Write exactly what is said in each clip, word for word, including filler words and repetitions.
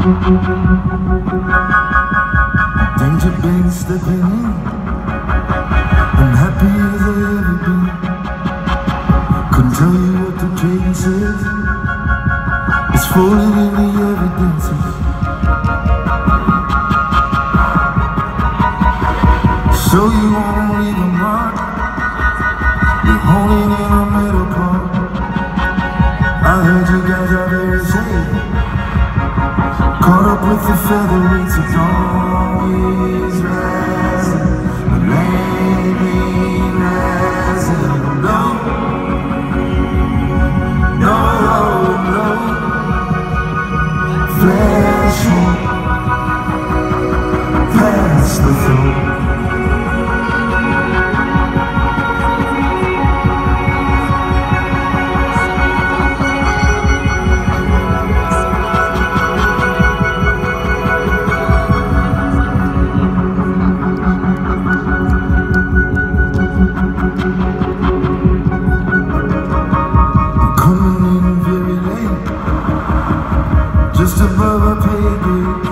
Danger been stepping in. I'm happy as I ever been. Couldn't tell you what the trading says. It's falling in the evidences. So you won't read the mark. You're holding in a middle part. I heard you guys are very safe. Caught up with the featherweights of always rising. The land ain't rising. No, no, no. Flash on past the throne. Just above our pay grade.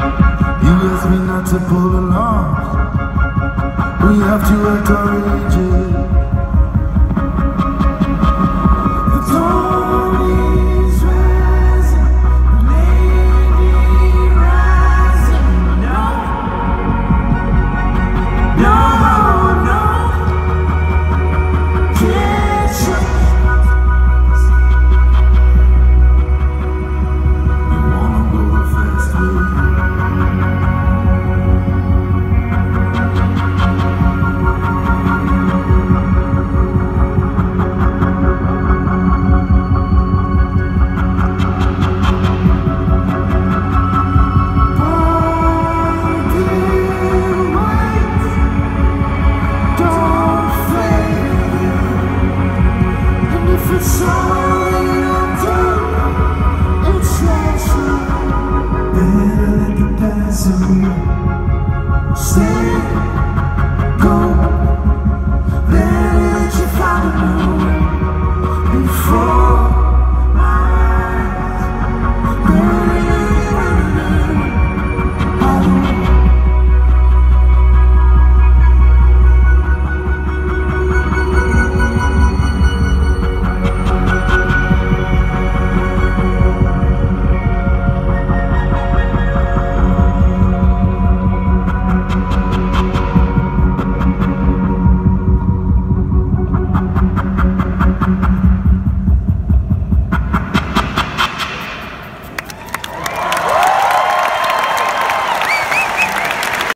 You asked me not to pull alarms. We have to act our ages.